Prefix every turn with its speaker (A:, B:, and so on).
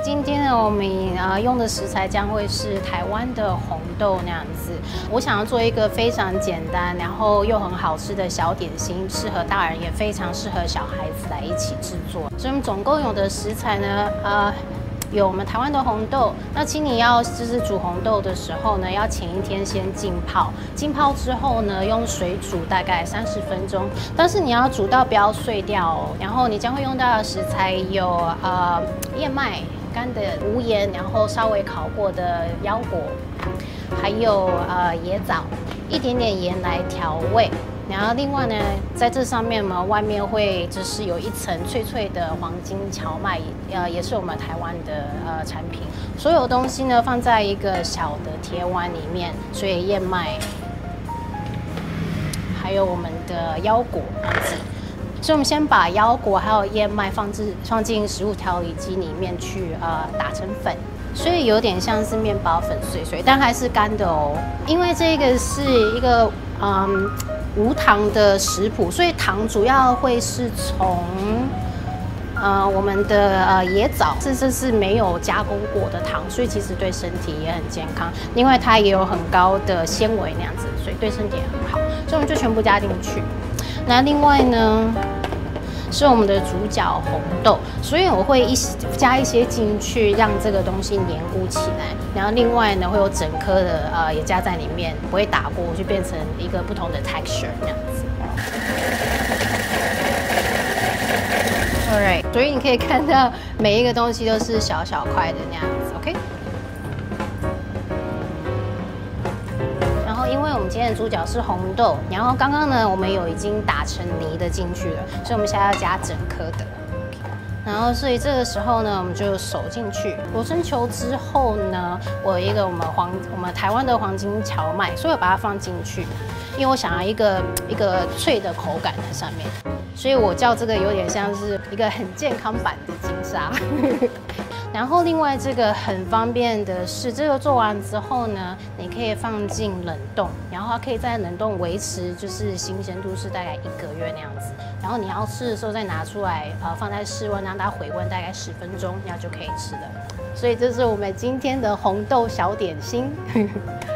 A: 今天呢，我们用的食材将会是台湾的红豆那样子。我想要做一个非常简单，然后又很好吃的小点心，适合大人也非常适合小孩子来一起制作。所以我们总共有的食材呢，有我们台湾的红豆。那请你要就是煮红豆的时候呢，要前一天先浸泡，浸泡之后呢，用水煮大概30分钟。但是你要煮到不要碎掉哦。然后你将会用到的食材有燕麦。 干的无盐，然后稍微烤过的腰果，还有椰枣，一点点盐来调味。然后另外呢，在这上面呢，外面会就是有一层脆脆的黄金荞麦，也是我们台湾的产品。所有东西呢放在一个小的铁碗里面，所以燕麦，还有我们的腰果这样子。 所以，我们先把腰果还有燕麦放进食物调理机里面去打成粉，所以有点像是面包粉碎碎，但还是干的哦。因为这个是一个无糖的食谱，所以糖主要会是从我们的椰枣，这是没有加工过的糖，所以其实对身体也很健康。另外，它也有很高的纤维那样子，所以对身体也很好。所以我们就全部加进去。 那另外呢，是我们的主角红豆，所以我会加一些进去，让这个东西黏糊起来。然后另外呢，会有整颗的也加在里面，不会打过，就变成一个不同的 texture 那样子。Alright， 所以你可以看到每一个东西都是小小块的那样子 ，OK？ 因为我们今天的主角是红豆，然后刚刚呢，我们已经打成泥的进去了，所以我们现在要加整颗的。然后，所以这个时候呢，我们就手进去，裹成球之后呢，我有一个我们台湾的黄金荞麦，所以我把它放进去，因为我想要一个脆的口感在上面，所以我叫这个有点像是一个很健康版的金沙。然后另外这个很方便的是，这个做完之后呢，你可以放进冷冻，然后它可以在冷冻维持就是新鲜度是大概1个月那样子。然后你要吃的时候再拿出来，放在室温让它回温大概10分钟，那就可以吃了。所以这是我们今天的红豆小点心。